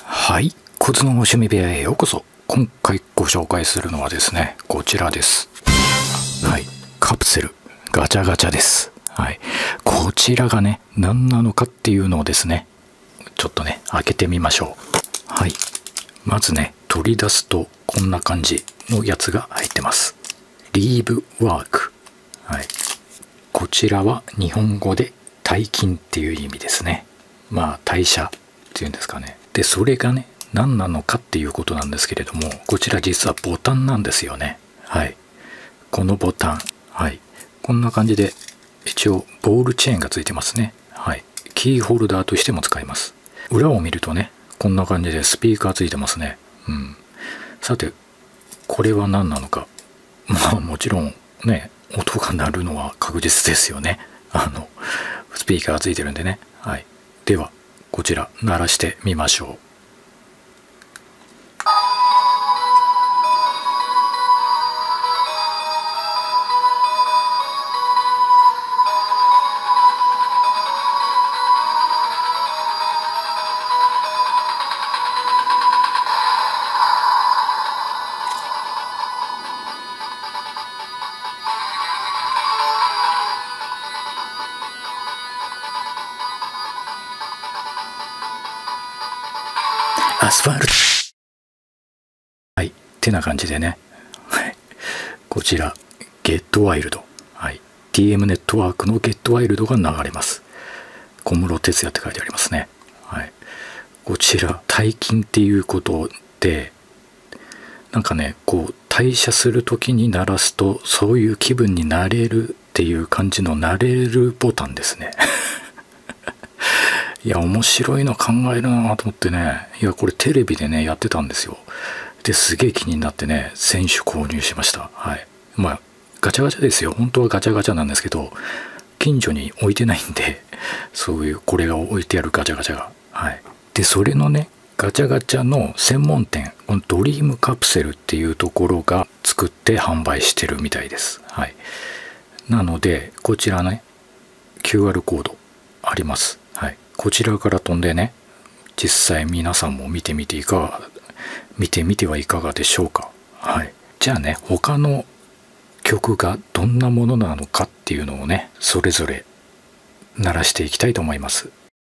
はい、コツの趣味部屋へようこそ。今回ご紹介するのはですね、こちらです。はい、カプセルガチャガチャです。はい、こちらがね、何なのかっていうのをですね、ちょっとね、開けてみましょう。はい、まずね、取り出すとこんな感じのやつが入ってます。リーブワーク。はい、こちらは日本語で退勤っていう意味ですね。まあ退社っていうんですかね。でそれがね、何なのかっていうことなんですけれども、こちら実はボタンなんですよね。はい、このボタン、はい、こんな感じで一応ボールチェーンがついてますね。はい、キーホルダーとしても使います。裏を見るとね、こんな感じでスピーカーついてますね。さてこれは何なのか。まあもちろんね、音が鳴るのは確実ですよね。スピーカーがついてるんでね。はい、ではこちら鳴らしてみましょう。アスファルト。はい、ってな感じでね。はい、こちらゲットワイルド。はい、TM ネットワークのゲットワイルドが流れます。小室哲哉って書いてありますね。はい、こちら退勤っていうことで、なんかね、こう退社する時に鳴らすとそういう気分になれるっていう感じのなれるボタンですね。いや面白いの考えるなと思ってね。いやこれテレビでねやってたんですよ。ですげえ気になってね、選手購入しました。はい、まあガチャガチャですよ。本当はガチャガチャなんですけど、近所に置いてないんで、そういうこれが置いてあるガチャガチャが。はい、でそれのね、ガチャガチャの専門店、このドリームカプセルっていうところが作って販売してるみたいです。はい、なのでこちらね、 QR コードあります。はい、こちらから飛んでね、実際皆さんも見てみてはいかがでしょうか。はい、じゃあね、他の曲がどんなものなのかっていうのをね、それぞれ鳴らしていきたいと思います。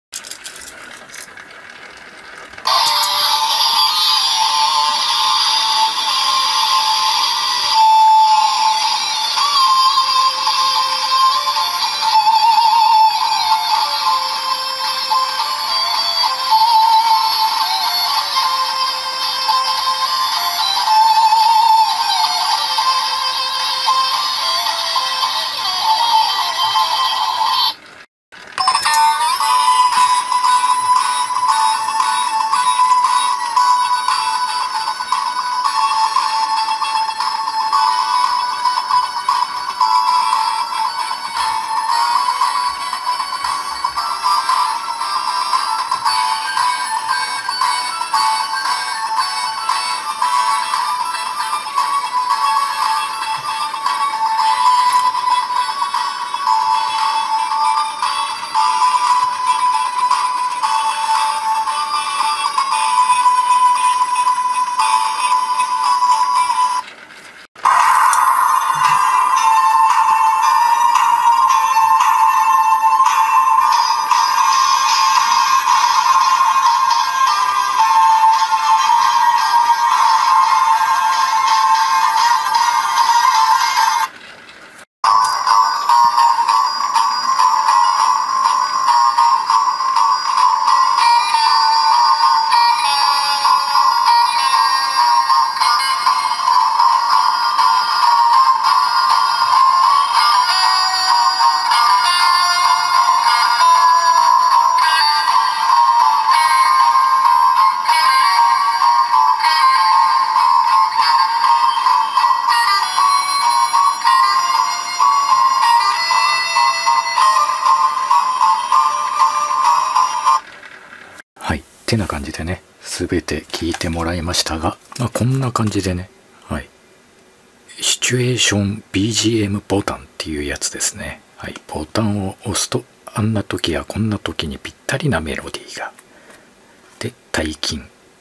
てな感じでね、全て聞いてもらいましたが、まあ、こんな感じでね、はい、シチュエーション BGM ボタンっていうやつですね。はい、ボタンを押すとあんな時やこんな時にぴったりなメロディーがで、退勤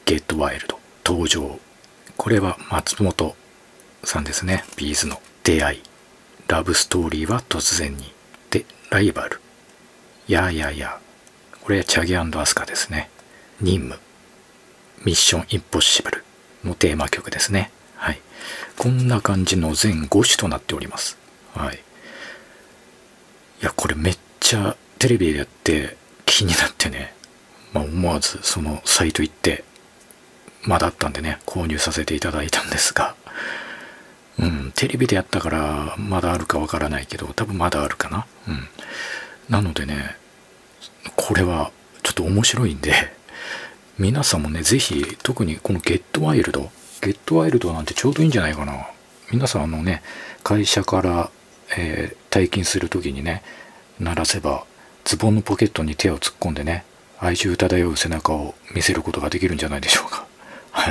ゲットワイルド登場。これは松本さんですね。ビーズの出会い、ラブストーリーは突然に、でライバル、やーやーやー、これはチャゲ&アスカですね。任務、ミッションインポッシブルのテーマ曲ですね。はい、こんな感じの全5種となっております。はい、いやこれめっちゃテレビでやって気になってね、思わずそのサイト行ってまだあったんでね購入させていただいたんですが、テレビでやったからまだあるかわからないけど、多分まだあるかな。なのでね、これはちょっと面白いんで、皆さんもね是非、特にこのゲットワイルドなんてちょうどいいんじゃないかな。皆さんね、会社から、退勤する時にね鳴らせば、ズボンのポケットに手を突っ込んでね、哀愁漂う背中を見せることができるんじゃないでしょうか。はい。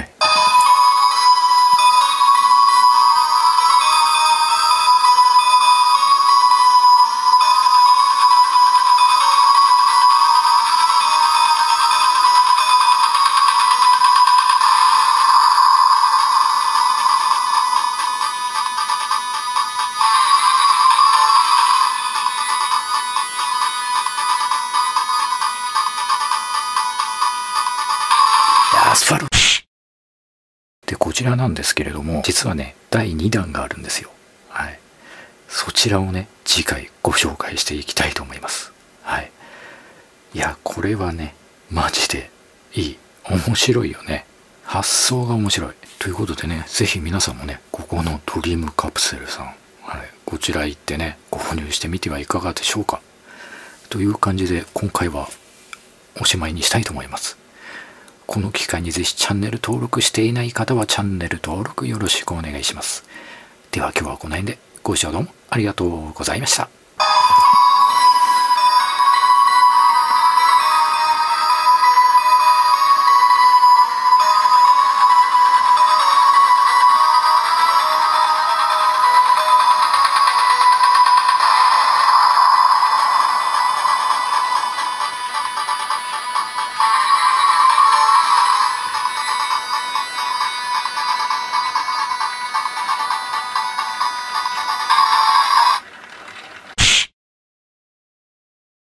アスファルトで、こちらなんですけれども、実はね第2弾があるんですよ。はい、そちらをね次回ご紹介していきたいと思います。はい、いやこれはねマジでいい、面白いよね。発想が面白いということでね、是非皆さんもねここのドリームカプセルさん、はい、こちら行ってね購入してみてはいかがでしょうか。という感じで今回はおしまいにしたいと思います。この機会にぜひチャンネル登録していない方はチャンネル登録よろしくお願いします。では今日はこの辺でご視聴どうもありがとうございました。